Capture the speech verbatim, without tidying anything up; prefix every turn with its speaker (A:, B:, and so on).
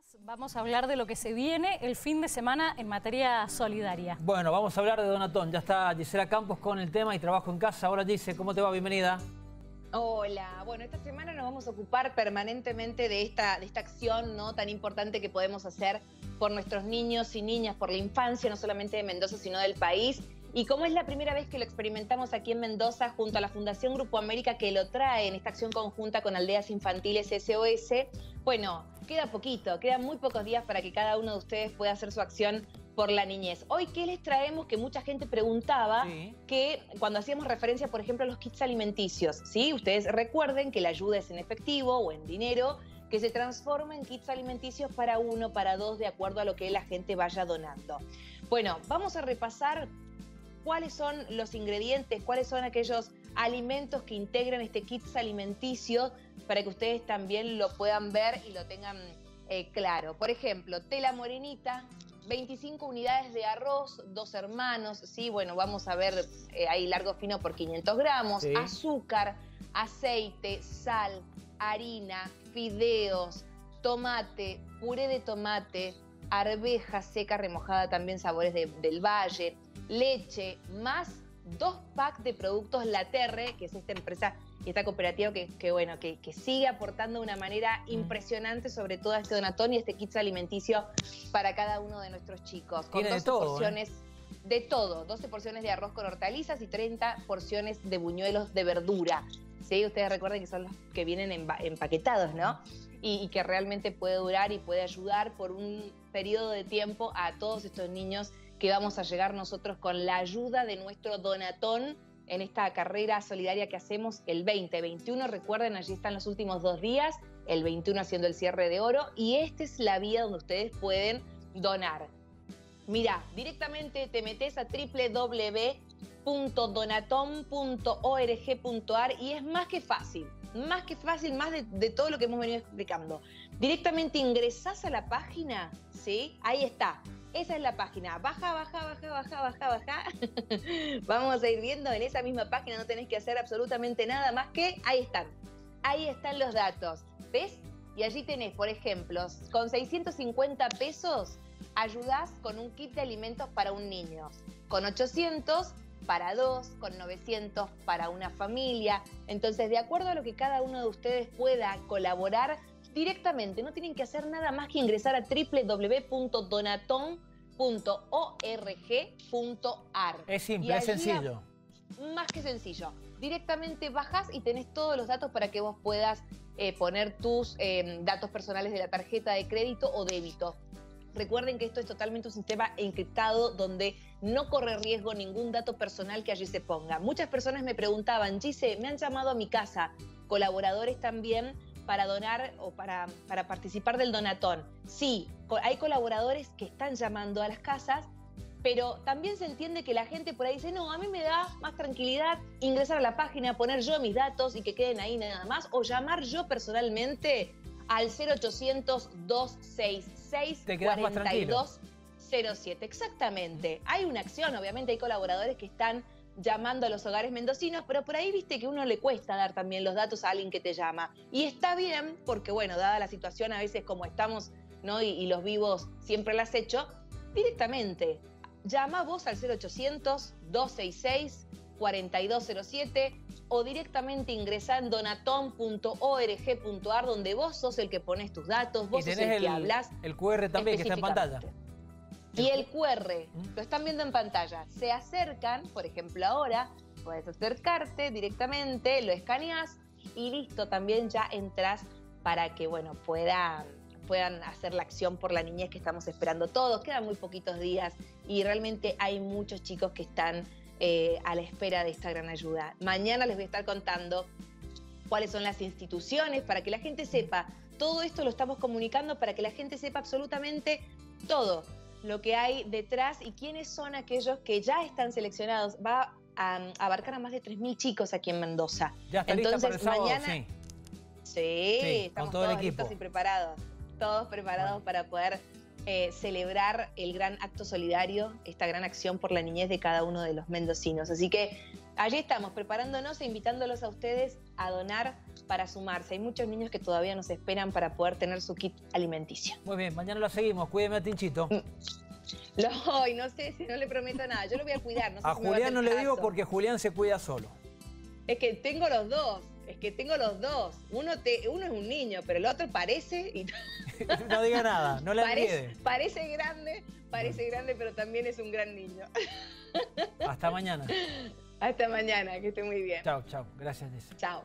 A: Vamos a hablar de lo que se viene el fin de semana en materia solidaria.
B: Bueno, vamos a hablar de Donatón. Ya está Gisela Campos con el tema y trabajo en casa. Hola Gise, ¿cómo te va? Bienvenida.
C: Hola, bueno, esta semana nos vamos a ocupar permanentemente de esta, de esta acción, ¿no?, tan importante que podemos hacer por nuestros niños y niñas, por la infancia, no solamente de Mendoza, sino del país. Y como es la primera vez que lo experimentamos aquí en Mendoza, junto a la Fundación Grupo América, que lo trae en esta acción conjunta con Aldeas Infantiles S O S, bueno, queda poquito, quedan muy pocos días para que cada uno de ustedes pueda hacer su acción por la niñez. Hoy, ¿qué les traemos? Que mucha gente preguntaba, sí, que cuando hacíamos referencia, por ejemplo, a los kits alimenticios, ¿sí? Ustedes recuerden que la ayuda es en efectivo o en dinero, que se transforma en kits alimenticios para uno, para dos, de acuerdo a lo que la gente vaya donando. Bueno, vamos a repasar cuáles son los ingredientes, cuáles son aquellos alimentos que integran este kit alimenticio para que ustedes también lo puedan ver y lo tengan eh, claro. Por ejemplo, tela morenita, veinticinco unidades de arroz, dos hermanos, ¿sí? Bueno, vamos a ver, eh, ahí largo fino por quinientos gramos, sí, azúcar, aceite, sal, harina, fideos, tomate, puré de tomate, arveja seca remojada, también sabores de, del valle, leche, más dos packs de productos La Terre, que es esta empresa y esta cooperativa que, que bueno, que, que sigue aportando de una manera impresionante sobre todo a este Donatón y este kit alimenticio para cada uno de nuestros chicos. Con
B: Tiene
C: doce
B: de todo,
C: porciones
B: ¿eh?
C: de todo, doce porciones de arroz con hortalizas y treinta porciones de buñuelos de verdura. ¿Sí? Ustedes recuerden que son los que vienen empaquetados, ¿no? Y, y que realmente puede durar y puede ayudar por un periodo de tiempo a todos estos niños que vamos a llegar nosotros con la ayuda de nuestro Donatón en esta carrera solidaria que hacemos el veinte veintiuno. Recuerden, allí están los últimos dos días, el veintiuno haciendo el cierre de oro, y esta es la vía donde ustedes pueden donar. Mirá, directamente te metes a doble u doble u doble u punto donatón punto org punto ar y es más que fácil, más que fácil, más de, de todo lo que hemos venido explicando. Directamente ingresás a la página, ¿sí? Ahí está. Esa es la página. Baja, baja, baja, baja, baja, baja. Vamos a ir viendo en esa misma página, no tenés que hacer absolutamente nada más que ahí están. Ahí están los datos. ¿Ves? Y allí tenés, por ejemplo, con seiscientos cincuenta pesos ayudás con un kit de alimentos para un niño. Con ochocientos para dos, con novecientos para una familia. Entonces, de acuerdo a lo que cada uno de ustedes pueda colaborar, directamente, no tienen que hacer nada más que ingresar a doble u doble u doble u punto donatón punto org punto ar.
B: Es simple, es sencillo.
C: Más que sencillo. Directamente bajás y tenés todos los datos para que vos puedas eh, poner tus eh, datos personales de la tarjeta de crédito o débito. Recuerden que esto es totalmente un sistema encriptado donde no corre riesgo ningún dato personal que allí se ponga. Muchas personas me preguntaban, Gise, me han llamado a mi casa, colaboradores también, para donar o para, para participar del Donatón. Sí, hay colaboradores que están llamando a las casas, pero también se entiende que la gente por ahí dice, no, a mí me da más tranquilidad ingresar a la página, poner yo mis datos y que queden ahí nada más, o llamar yo personalmente al cero ochocientos, dos seis seis, cuatro dos cero siete. Exactamente. Hay una acción, obviamente hay colaboradores que están llamando a los hogares mendocinos, pero por ahí viste que a uno le cuesta dar también los datos a alguien que te llama. Y está bien, porque bueno, dada la situación a veces como estamos, ¿no? Y, y los vivos siempre las hecho, directamente. Llama vos al cero ochocientos, dos seis seis, cuatro dos cero siete o directamente ingresá en donatón punto org punto ar, donde vos sos el que pones tus datos, vos sos el, el que hablas.
B: El cu erre también que está en pantalla.
C: Y el cu erre, lo están viendo en pantalla. Se acercan, por ejemplo ahora, puedes acercarte directamente, lo escaneás y listo, también ya entras para que, bueno, puedan, puedan hacer la acción por la niñez que estamos esperando todos. Quedan muy poquitos días y realmente hay muchos chicos que están eh, a la espera de esta gran ayuda. Mañana les voy a estar contando cuáles son las instituciones para que la gente sepa. Todo esto lo estamos comunicando para que la gente sepa absolutamente todo lo que hay detrás y quiénes son aquellos que ya están seleccionados. Va a, a abarcar a más de tres mil chicos aquí en Mendoza.
B: Ya está.
C: Entonces,
B: lista para el sábado,
C: mañana,
B: sí.
C: Sí,
B: sí,
C: estamos
B: con todo
C: todos
B: el equipo.
C: listos y preparados. Todos preparados bueno. para poder eh, celebrar el gran acto solidario, esta gran acción por la niñez de cada uno de los mendocinos. Así que allí estamos, preparándonos e invitándolos a ustedes a donar para sumarse. Hay muchos niños que todavía nos esperan para poder tener su kit alimenticio.
B: Muy bien, mañana lo seguimos. Cuídeme a Tinchito.
C: Lo voy, no sé si no le prometo nada. Yo lo voy a cuidar. No sé
B: a
C: si me va
B: Julián no le
C: hacer
B: digo
C: caso.
B: porque Julián se cuida solo.
C: Es que tengo los dos. Es que tengo los dos. Uno, te, uno es un niño, pero el otro parece... Y
B: no diga nada, no le
C: parece,
B: enviede.
C: parece grande, parece grande, pero también es un gran niño.
B: Hasta mañana.
C: Hasta mañana, que esté muy bien.
B: Chao, chao. Gracias, Jessy.
C: Chao.